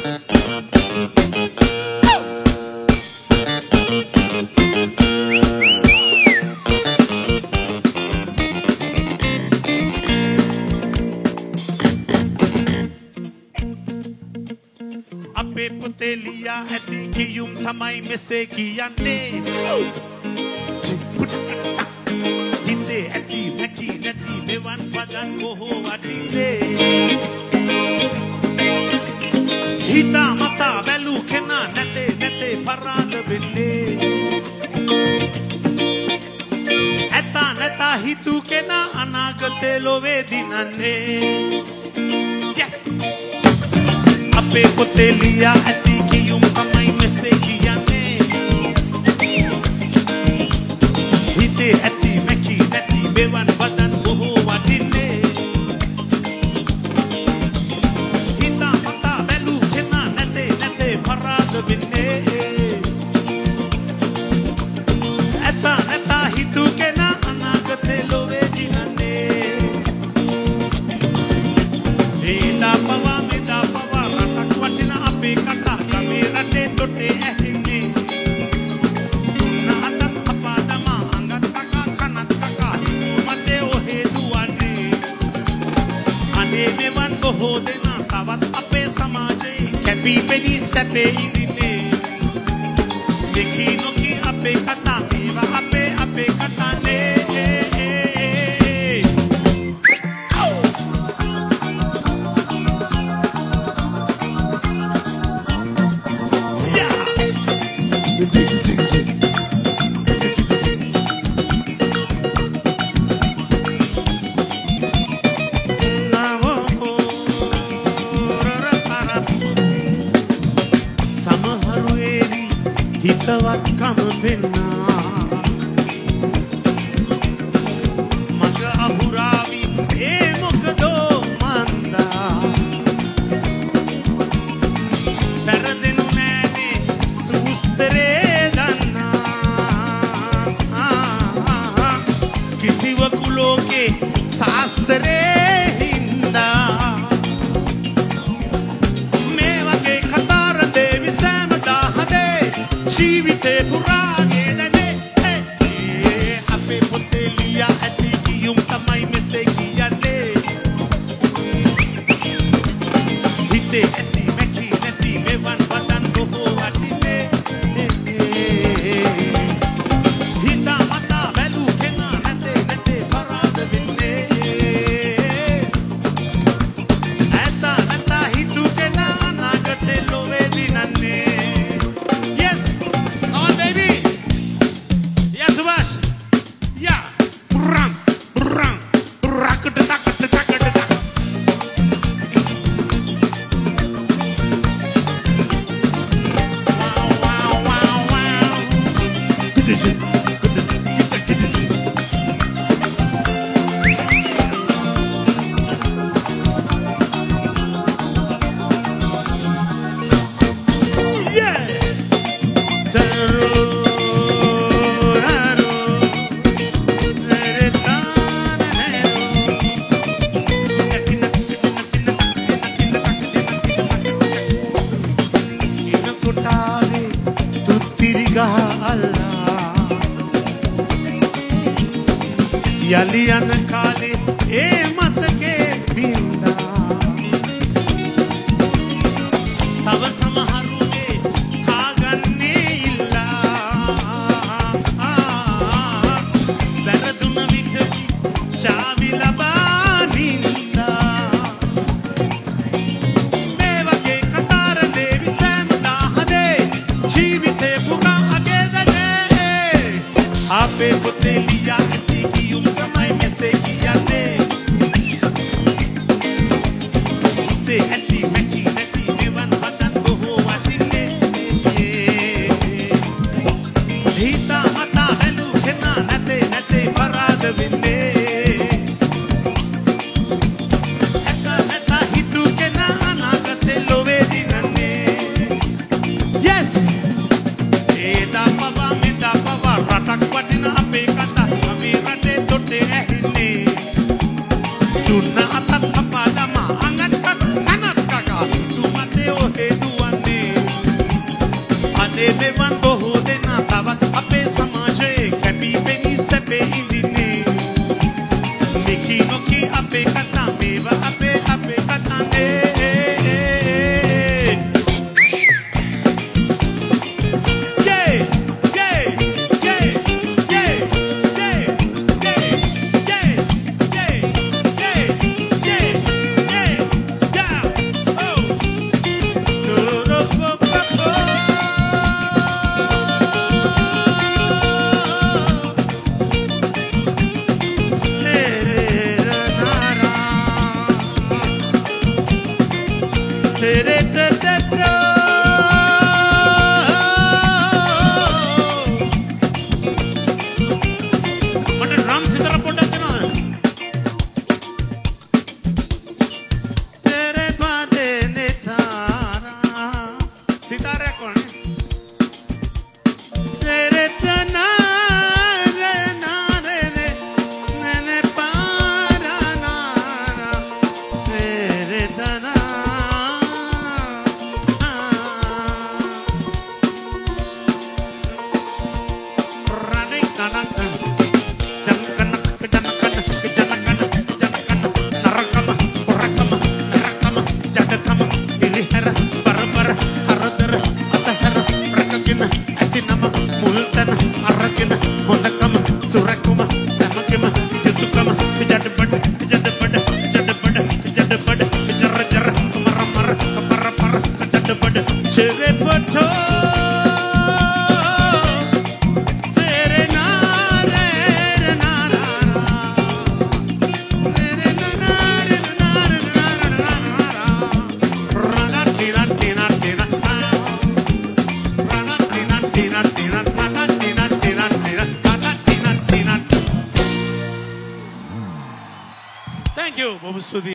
අපේ පුතේ ලියා ඇති කියුම් තමයි මෙසේ කියන්නේ හිතේ ඇති නැති නැති මෙවන් පදන් බොහෝ වටින්නේ හිතා මතා බැලූ කෙනා නැතේ නැතේ පරාද වෙන්නේ ඇතා නැතා හිතූ කෙනා අනාගතේ ලොවේ දිනන්නේ yes අපේ පොතේ ලියා ඇති කියුම් තමයි මෙසේ කියන්නේ හිතේ ඇති නැති නැති මෙවන් පදන් බොහෝ වටින්නේ හිතා මතා බැලූ කෙනා නැතේ නැතේ පරාද වෙන්නේ ඇතා නැතා හිතූ කෙනා අනාගතේ ලොවේ දිනන්නේ ඒදා පවා මෙදා පවා රටක් වටින අපේ කතා කමේ රටේ තොටේ ඇහින්නේ දුන්න අතක් අපා දමා අඟත් කකා කනත් කකා හිතූ මතේ ඔහේ දුවන්නේ අනේ මෙවන් බොහෝ දෙනා තවත් අපේ සමාජයේ කැපී පෙනී සැපේ ඉඳින්නේ දෙකී නොකී අපේ කතා මේවා අපේ අපේ කතානේ හිතවත්කම පෙන්නා මග අහුරාවි ඒ මොකදෝ මන්දා පැරදෙනු නෑනේ සුස්තරේ දන්නා කිසිවකු ලෝකේ ශාස්ත්‍රේ හින්දා මේ වගේ කතාර දේවි සෑමදා හදේ ජීවිතේ පුරාගේ දැනේ අපේ පොතේ ලියා ඇති කියුම් තමයි මෙසේ කියන්නේ හිතේ ඇති නැති නැති මෙවන් වදන් බොහෝ වටින්නේ හිතා මතා බැලූ කෙනා නැතේ නැතේ පරාද වෙන්නේ ඇතා නැතා හිතූ කෙනා අනාගතේ ලොවේ දිනන්නේ යලි යන කාලේ ඒ මතකේ බින්දා තව සමහරුගේ කාගන්නේ ඉල්ලා වැරදුන විට ශාවි ලබා නින්දා මේ වගේ කතාර දේවි සෑමදා හදේ ජීවිතේ පුරා අගේ දනේ අපේ පොතේ ලියා ඇති කියුම් තමයි මෙසේ කියන්නේ හිතේ ඇති නැති නැති මෙවන් වදන් බොහෝ වටින්නේ හිතා මතා බැලූ කෙනා නැතේ නැතේ පරාද වෙන්නේ ඇතා නැතා හිතූ කෙනා අනාගතේ ලොවේ දිනන්නේ yes ඒදා පවා මෙදා පවා රටක් වටින අපේ කතා तेरे Thank you, Babu Sudhi.